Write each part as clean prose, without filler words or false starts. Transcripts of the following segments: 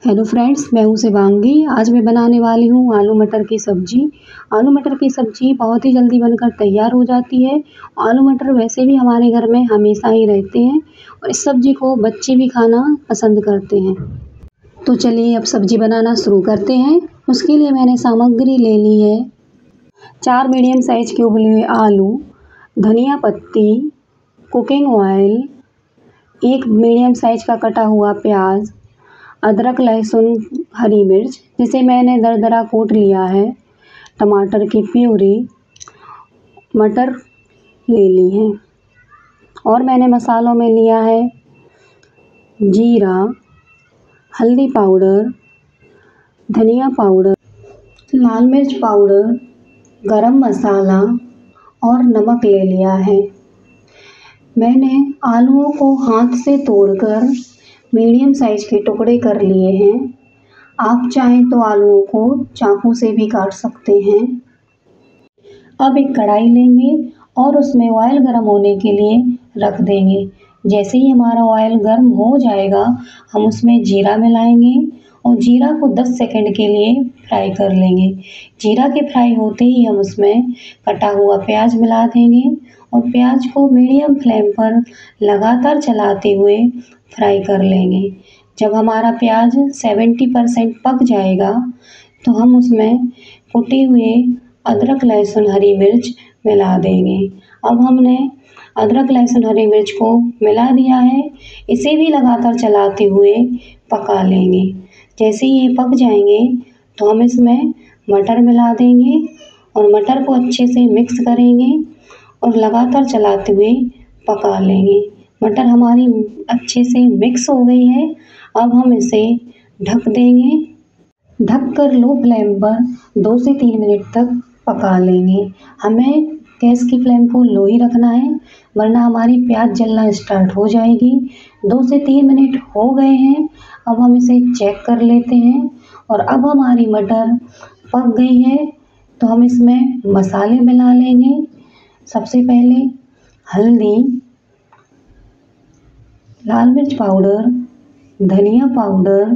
Hello friends, मैं हूँ शिवांगी। आज मैं बनाने वाली हूँ आलू मटर की सब्ज़ी। आलू मटर की सब्ज़ी बहुत ही जल्दी बनकर तैयार हो जाती है। आलू मटर वैसे भी हमारे घर में हमेशा ही रहते हैं और इस सब्ज़ी को बच्चे भी खाना पसंद करते हैं। तो चलिए अब सब्ज़ी बनाना शुरू करते हैं। उसके लिए मैंने सामग्री ले ली है 4 मीडियम साइज़ के उबले हुए आलू, धनिया पत्ती, कुकिंग ऑयल, 1 मीडियम साइज़ का कटा हुआ प्याज, अदरक, लहसुन, हरी मिर्च जिसे मैंने दरदरा कूट लिया है, टमाटर की प्यूरी, मटर ले ली है और मैंने मसालों में लिया है जीरा, हल्दी पाउडर, धनिया पाउडर, लाल मिर्च पाउडर, गरम मसाला और नमक ले लिया है। मैंने आलूओं को हाथ से तोड़कर मीडियम साइज़ के टुकड़े कर लिए हैं। आप चाहें तो आलूओं को चाकू से भी काट सकते हैं। अब एक कढ़ाई लेंगे और उसमें ऑयल गर्म होने के लिए रख देंगे। जैसे ही हमारा ऑयल गर्म हो जाएगा, हम उसमें जीरा मिलाएंगे और जीरा को 10 सेकंड के लिए फ्राई कर लेंगे। जीरा के फ्राई होते ही हम उसमें कटा हुआ प्याज मिला देंगे और प्याज को मीडियम फ्लेम पर लगातार चलाते हुए फ्राई कर लेंगे। जब हमारा प्याज 70% पक जाएगा तो हम उसमें कुटे हुए अदरक, लहसुन, हरी मिर्च मिला देंगे। अब हमने अदरक, लहसुन, हरी मिर्च को मिला दिया है। इसे भी लगातार चलाते हुए पका लेंगे। जैसे ही ये पक जाएंगे तो हम इसमें मटर मिला देंगे और मटर को अच्छे से मिक्स करेंगे और लगातार चलाते हुए पका लेंगे। मटर हमारी अच्छे से मिक्स हो गई है। अब हम इसे ढक देंगे। ढककर लो फ्लेम पर 2 से 3 मिनट तक पका लेंगे। हमें गैस की फ्लेम को लो ही रखना है, वरना हमारी प्याज जलना स्टार्ट हो जाएगी। 2 से 3 मिनट हो गए हैं। अब हम इसे चेक कर लेते हैं और अब हमारी मटर पक गई है तो हम इसमें मसाले मिला लेंगे। सबसे पहले हल्दी, लाल मिर्च पाउडर, धनिया पाउडर,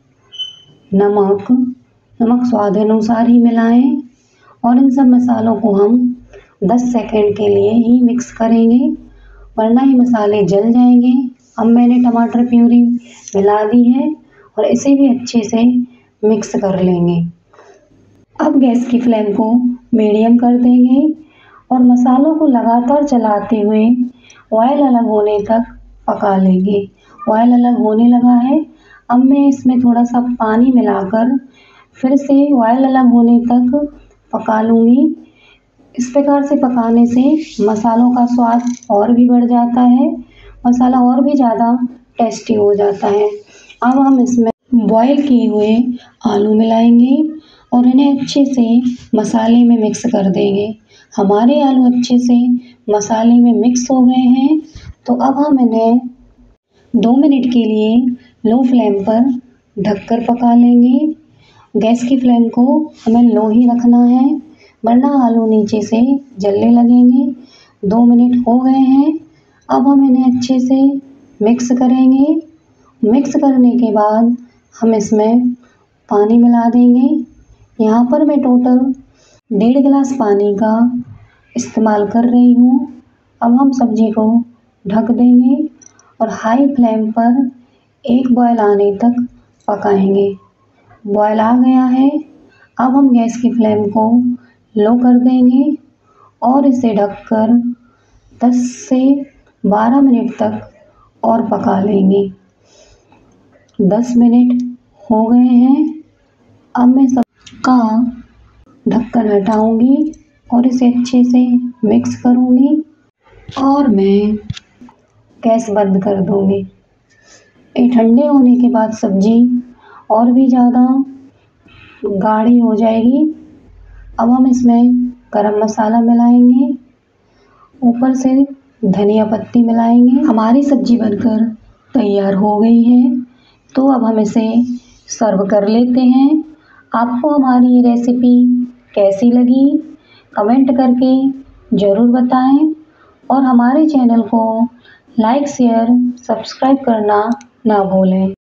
नमक स्वाद अनुसार ही मिलाएं और इन सब मसालों को हम 10 सेकंड के लिए ही मिक्स करेंगे, वरना ये मसाले जल जाएंगे। अब मैंने टमाटर प्यूरी मिला दी है और इसे भी अच्छे से मिक्स कर लेंगे। अब गैस की फ्लेम को मीडियम कर देंगे और मसालों को लगातार चलाते हुए ऑयल अलग होने तक पका लेंगे। ऑयल अलग होने लगा है। अब मैं इसमें थोड़ा सा पानी मिलाकर फिर से ऑयल अलग होने तक पका लूँगी। इस प्रकार से पकाने से मसालों का स्वाद और भी बढ़ जाता है, मसाला और भी ज़्यादा टेस्टी हो जाता है। अब हम इसमें बॉयल किए हुए आलू मिलाएंगे और इन्हें अच्छे से मसाले में मिक्स कर देंगे। हमारे आलू अच्छे से मसाले में मिक्स हो गए हैं तो अब हम इन्हें 2 मिनट के लिए लो फ्लेम पर ढककर पका लेंगे। गैस की फ्लेम को हमें लो ही रखना है, वरना आलू नीचे से जलने लगेंगे। 2 मिनट हो गए हैं। अब हम इन्हें अच्छे से मिक्स करेंगे। मिक्स करने के बाद हम इसमें पानी मिला देंगे। यहाँ पर मैं टोटल 1.5 गिलास पानी का इस्तेमाल कर रही हूँ। अब हम सब्जी को ढक देंगे और हाई फ्लेम पर एक बॉयल आने तक पकाएंगे। बॉयल आ गया है। अब हम गैस की फ्लेम को लो कर देंगे और इसे ढककर 10 से 12 मिनट तक और पका लेंगे। 10 मिनट हो गए हैं। अब मैं सबका ढक्कन हटाऊंगी और इसे अच्छे से मिक्स करूंगी और मैं गैस बंद कर दूंगी। ये ठंडे होने के बाद सब्जी और भी ज़्यादा गाढ़ी हो जाएगी। अब हम इसमें गरम मसाला मिलाएंगे, ऊपर से धनिया पत्ती मिलाएंगे। हमारी सब्जी बनकर तैयार हो गई है तो अब हम इसे सर्व कर लेते हैं। आपको हमारी ये रेसिपी कैसी लगी कमेंट करके ज़रूर बताएं और हमारे चैनल को लाइक, शेयर, सब्सक्राइब करना ना भूलें।